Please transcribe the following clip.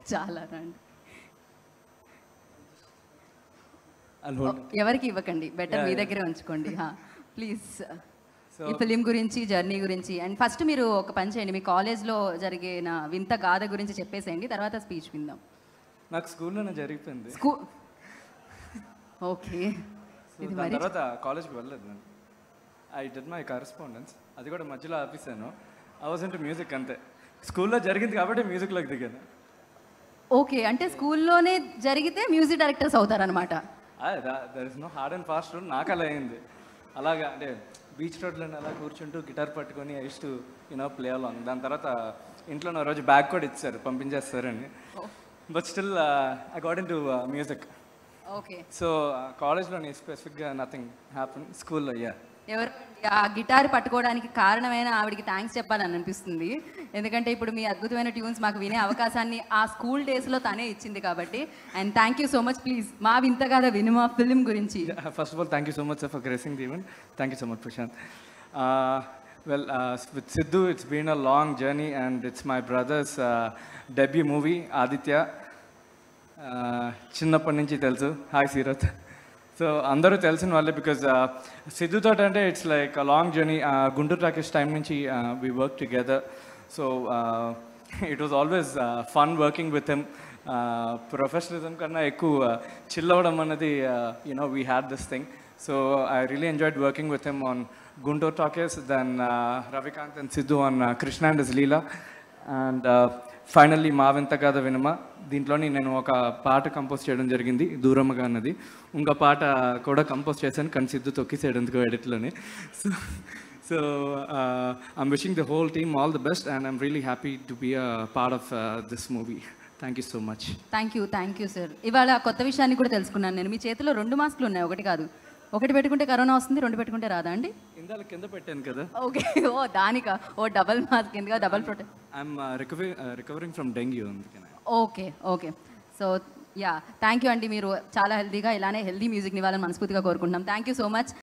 చాలా రండి. ఎవరికి ఇవ్వకండి, బెటర్ మీ దగ్గరే ఉంచుకోండి. ప్లీజ్. ఈ ఫిలిం గురించి, జర్నీ గురించి, అండ్ ఫస్ట్ మీరు ఒక పని చేయండి, మీ కాలేజ్లో జరిగిన వింత గాథ గురించి చెప్పేసేయండి, తర్వాత స్పీచ్ విందాం. నాకు స్కూల్లోనే జరిగిపోయింది. ఓకే. తర్వాత కాలేజ్కి వెళ్ళలేదు నేను. ఐ డిడ్ మై కరెస్పాండెన్స్, అది కూడా మధ్యలో ఆపేసాను. ఐ వాజ్ ఇంటూ మ్యూజిక్ అంతే. స్కూల్లో జరిగింది కాబట్టి మ్యూజిక్లోకి దిగాను. ఓకే, అంటే స్కూల్లోనే జరిగితే మ్యూజిక్ డైరెక్టర్స్ అవుతారనమాట. There is no hard and fast rule. నాకు అలా అయింది. అలాగా అంటే బీచ్ రోడ్లో అలా కూర్చుంటూ గిటార్ పట్టుకొని I use to play along. దాని తర్వాత ఇంట్లో నా రోజు బ్యాగ్ కూడా ఇచ్చారు, పంపించేస్తారని. But still I got into music. Okay. So కాలేజ్లో స్పెసిఫిక్గా నథింగ్ హ్యాపన్. స్కూల్లో ఎవరు ఆ గిటార్ పట్టుకోవడానికి కారణమైన ఆవిడికి థ్యాంక్స్ చెప్పాలని అనిపిస్తుంది. ఎందుకంటే ఇప్పుడు మీ అద్భుతమైన ట్యూన్స్ మాకు వినే అవకాశాన్ని ఆ స్కూల్ డేస్లో తనే ఇచ్చింది కాబట్టి. And thank you so much. Please Maa Vintha Gaadha Vinu, మా ఫిలిం గురించి. First of all thank you so much for gracing the event. Thank you so much Prashanth. Well, with Sidhu, it's been a long journey and it's my brother's debut movie, Aditya. చిన్నప్పటి నుంచి తెలుసు. Hi Seerat. So అందరూ తెలిసిన వాళ్ళే because Sidhu తోట అంటే it's like a long journey. Guntur Talkies time నుంచి we work together. So it was always fun working with him. Professionalism కన్నా ఎక్కువ చిల్ అవ్వడం అన్నది we had this thing. So I really enjoyed working with him on Guntur Talkies, then Ravikanth and Sidhu on Krishna and his Leela, and finally Maa Vintha గాథ వినుమ. దీంట్లోని నేను ఒక పాట compose చేయడం జరిగింది, దూరమ్మగా అన్నది. ఇంకో పాట కూడా కంపోజ్ చేశాను, కానీ సిద్ధు తొక్కిసేయడం ఎందుకు ఎడిట్లోని. So I'm wishing the whole team all the best and I'm really happy to be a part of this movie. Thank you so much. Thank you sir. ఇవాళ కొత్త విషయాన్ని కూడా తెలుసుకున్నాను నేను. మీ చేతిలో 2 మాస్కులు ఉన్నాయి, ఒకటి కాదు. ఒకటి పెట్టుకుంటే కరోనా వస్తుంది, 2 పెట్టుకుంటే రాదా అండి? ఇందాక కింద పెట్టాను కదా. ఓకే. ఓ దానికా? ఓ డబల్ మాస్క్ ఎందుకు? Double protect. I'm recovering from dengue. Okay. So thank you అండి. మీరు చాలా హెల్తీగా ఇలానే హెల్దీ మ్యూజిక్ని ఇవ్వాలని మనస్ఫూర్తిగా కోరుకుంటున్నాం. Thank you so much.